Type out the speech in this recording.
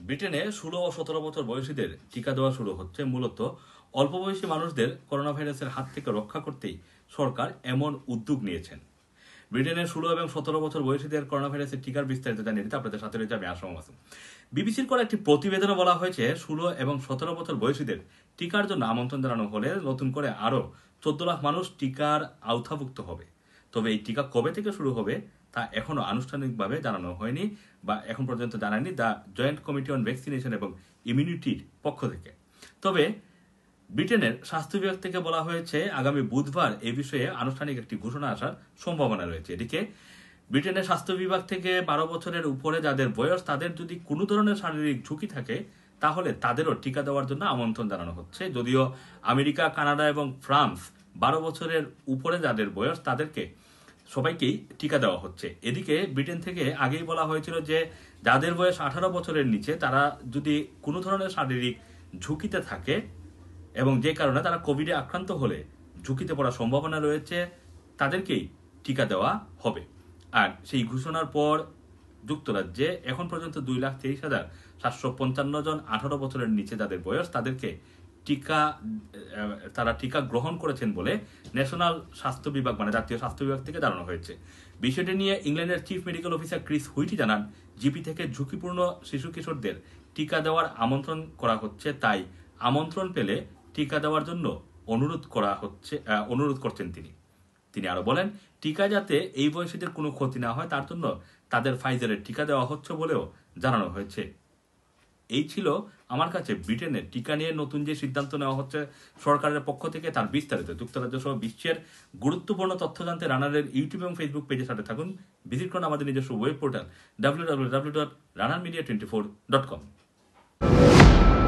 ব্রিটেনে 16 ও 17 বছর বয়সীদের টিকা দেওয়া শুরু হচ্ছে। মূলত অল্প বয়সী মানুষদের করোনা ভাইরাসের হাত থেকে রক্ষা করতেই সরকার এমন উদ্যোগ নিয়েছেন। ব্রিটেনের 16 এবং 17 বছর বয়সীদের করোনা ভাইরাসের টিকার বিস্তারিত জানিয়ে দিতে আপনাদের সাথে রয়েছে আমি আসম মাসুম। বিবিসির করা একটি প্রতিবেদনে বলা হয়েছে 16 এবং 17 বছর বয়সীদের টিকার জন্য আমন্ত্রণ জানানো হলে নতুন করে আরও 14 লাখ মানুষ টিকার আওতাভুক্ত হবে। তবে এই টিকা কবে থেকে শুরু হবে তা এখনো আনুষ্ঠানিকভাবে জানানো হয়নি বা এখন পর্যন্ত জানায়নি the joint committee on vaccination এবং ইমিউনিটির পক্ষ থেকে। তবে ব্রিটেনের স্বাস্থ্য বিভাগ থেকে বলা হয়েছে আগামী বুধবার এই বিষয়ে আনুষ্ঠানিক একটি ঘোষণা আসার সম্ভাবনা রয়েছে। এদিকে ব্রিটেনের স্বাস্থ্য বিভাগ থেকে 12 বছরের উপরে যাদের বয়স তাদের যদি কোনো ধরনের শারীরিক ঝুঁকি থাকে তাহলে তাদেরও টিকা দেওয়ার জন্য আমন্ত্রণ জানানো হচ্ছে। যদিও আমেরিকা, কানাডা এবং ফ্রান্স 12 বছরের উপরে যাদের বয়স তাদেরকে সবাইকেই টিকা দেওয়া হচ্ছে। এদিকে ব্রিটেন থেকে আগেই বলা হয়েছিল যে যাদের বয়স 18 বছরের নিচে তারা যদি কোনো ধরনের শারীরিক ঝুঁকিতে থাকে এবং যে কারণে তারা কোভিডে আক্রান্ত হলে ঝুঁকিতে পড়ার সম্ভাবনা রয়েছে তাদেরকেই টিকা দেওয়া হবে। আর সেই ঘোষণার পর যুক্তরাজ্যে এখন পর্যন্ত 2,23,755 জন 18 বছরের নিচে যাদের বয়স তাদেরকে টিকা গ্রহণ করেছেন বলে ন্যাশনাল স্বাস্থ্য বিভাগ মানে জাতীয় স্বাস্থ্য বিভাগ থেকে জানানো হয়েছে। বিষয়টি নিয়ে ইংল্যান্ডের chief medical officer Chris Whitty জানান, জিপি থেকে ঝুঁকিপূর্ণ শিশু কিশোরদের টিকা দেওয়ার আমন্ত্রণ করা হচ্ছে, তাই আমন্ত্রণ পেলে টিকা দেওয়ার জন্য অনুরোধ করছেন তিনি আরো বলেন, টিকা যাতে এই বয়সীদের কোনো ক্ষতি না হয় তার জন্য তাদের ফাইজারের টিকা দেওয়া হচ্ছে বলেও জানানো হয়েছে। এই ছিল আমার কাছে ব্রিটেনের টিকা নিয়ে নতুন যে সিদ্ধান্ত নেওয়া হচ্ছে সরকারের পক্ষ থেকে তার বিস্তারিত। যুক্তরাজ্য সহ বিশ্বের গুরুত্বপূর্ণ তথ্য জানতে রানারের ইউটিউব এবং ফেসবুক পেজের সাথে থাকুন। ভিজিট করুন আমাদের নিজস্ব ওয়েব পোর্টাল www.ranarmedia24.com।